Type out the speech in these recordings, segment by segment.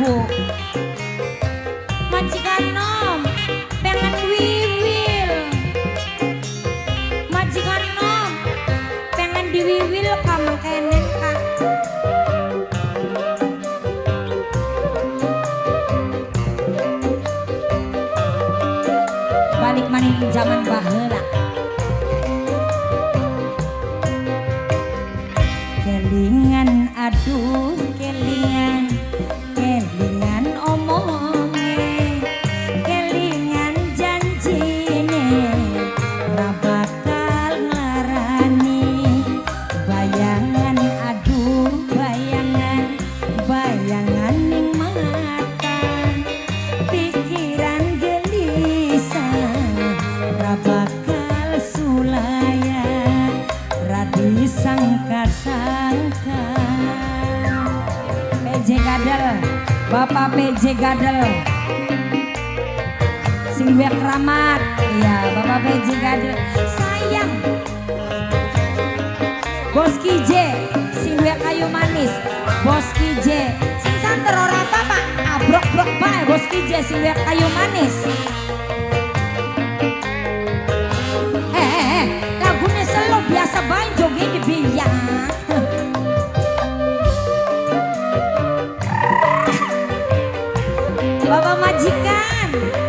Bu. Majikan nom pengen wiwil. Majikan nom pengen diwiwil kamu kenen kak. Balik maning zaman baheula. Kelingan aduh kelingan, kelingan omonge, kelingan janjine, ra bakal ngarani. Bayangan aduh bayangan, bayangan ning mata, pikiran gelisah, ra bakal sulaya, ra disangka-sangka. PJ Gadel, Bapak PJ Gadel, sing duwe keramat, iya Bapak PJ Gadel. Sayang, Bos J, sing duwe kayu manis, Bos J, sing santer ora apa-apa, abrok-brok bae Bos J sing duwe kayu manis. Lagune selo biasa bae joget di biang. Bapak majikan,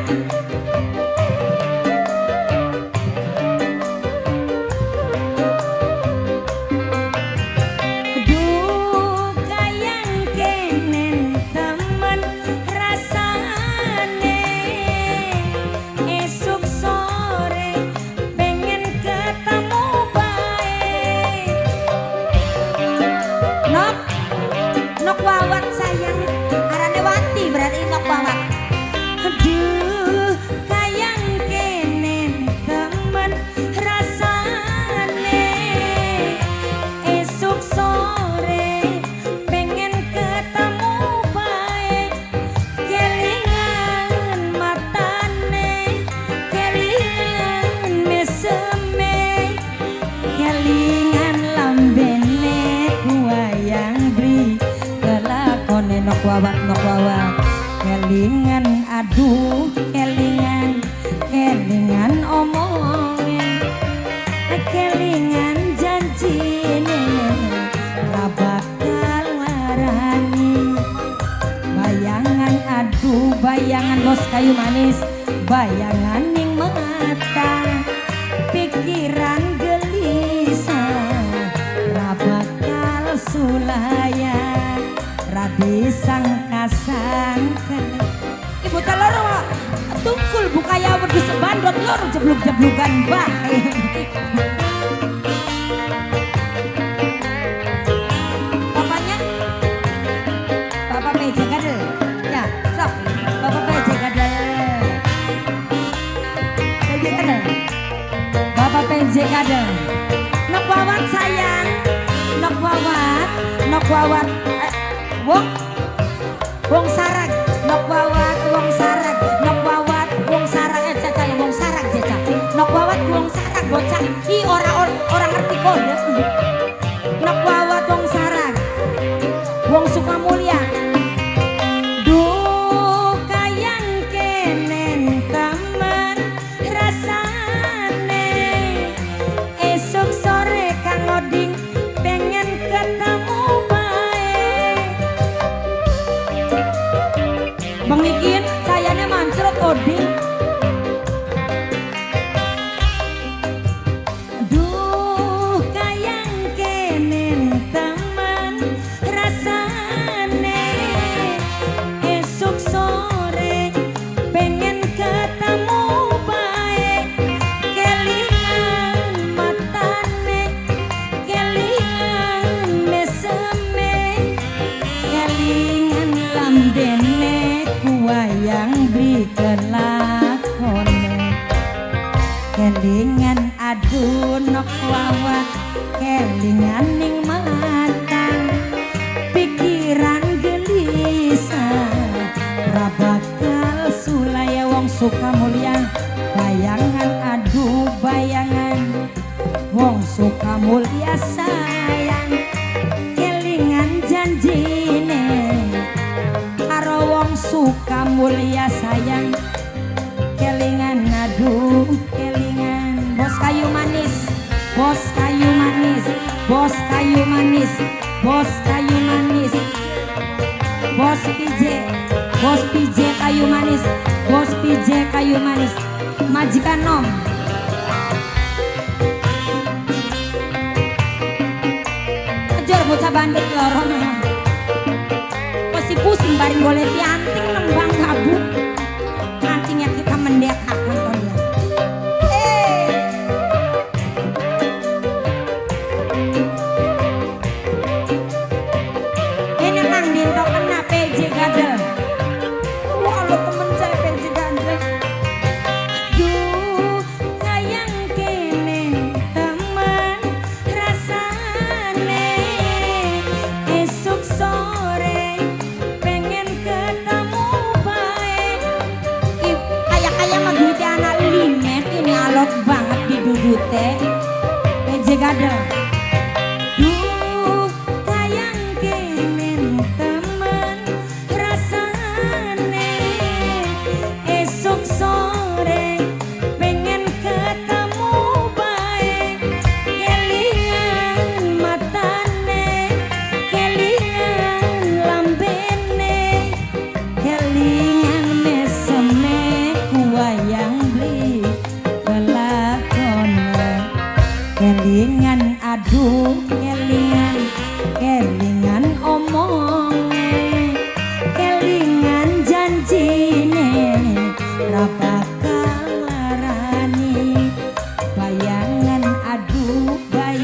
duh kayang kenen temen rasane, esok sore pengen ketemu bae. Nok wawat sayang, arane Wati berarti nok wawat. Aduh kayang kenen temen rasane, esok sore pengen ketemu bae. Kelingan matane, kelingan meseme, kelingan lambene kuayang bri kelakone nok wawat nok wawat. Kelingan aduh kelingan, kelingan omonge, kelingan janjine, ra bakal ngarani. Bayangan aduh bayangan Bos kayu manis, bayangan ning mata, pikiran gelisah, ra bakal sulaya, ra disangka-sangka. Ibu telur tungkul bukaya wedhus bandot lor jebluk-jeblukan bae. Bapaknya Bapak PJ Gadel. Ya, sok. Bapak PJ Gadel. PJ Gadel. Bapak PJ Gadel. Nok wawat sayang. Nok wawat, nok wawat. Wong sarag, nok wawat, wong sarag, nok wawat, wong sarag, caca wong sarag caca, nok wawat, wong sarag bocah, i orang ngerti kode, nok wawat, wong sarag, wong Sukamulya, duh kayang kenen temen rasane, esok sore Kang Oding pengen ketemu bae. Bang Nikin, sayanya mancrot Oding. Duh kayang kenen temen rasane, esok sore pengen ketemu bae. Kelingan matane, kelingan meseme, kelingan lambene kuayang beli kelakone. Kelingan aduh nok wawat, kelingan ning mata, pikiran gelisah, ra bakal sulaya wong Sukamulya. Bayangan aduh bayangan, wong Sukamulya sayang, kelingan janjine karo mulia sayang kelingan aduh kelingan bos kayu manis bos kayu manis bos kayu manis bos kayu manis bos PJ kayu manis bos PJ kayu manis majikan nom ajar bocah bandit lorong masih pusing baring boleh tianting nembang kabut antingnya kita mendekat nonton dia ini nang dinto kena PJ gadel walau temen saya PJ gadel duh sayang kene teman rasane esok sore pengen ketemu baik kayak mah duitnya anak limet ini alot banget di dudute PJ gadel duh sayang kene teman rasane esok sore pengen ketemu baik kelingan matane kelingan lambene kelingan meseme kuwayang beli kelakona kelingan aduh kelingan omonge kelingan janjine ra bakal larani bayangan aduh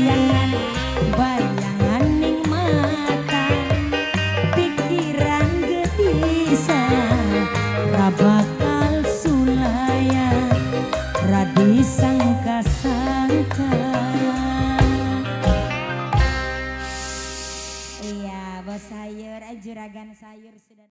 bayangan ning mata pikiran gedisa ra bakal sulaya ra disangka-sangka. Iya bos sayur juragan sayur sudah